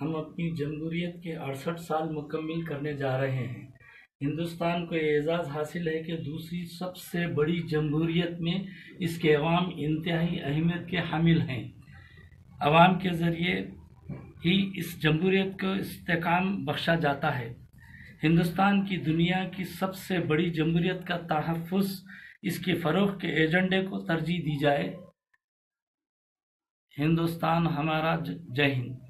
हम अपनी जमहूरियत के 68 साल मुकम्मिल करने जा रहे हैं। हिंदुस्तान को एजाज़ हासिल है कि दूसरी सबसे बड़ी जमहूरियत में इसके अवाम इंतहाई अहमियत के हामिल हैं। अवाम के ज़रिए ही इस जमहूरियत को इस्तेकाम बख्शा जाता है। हिंदुस्तान की दुनिया की सबसे बड़ी जमहूरियत का तहफ़्फ़ुज़, इसके फ़रोग़ के एजेंडे को तरजीह दी जाए। हिंदुस्तान हमारा। जय हिंद।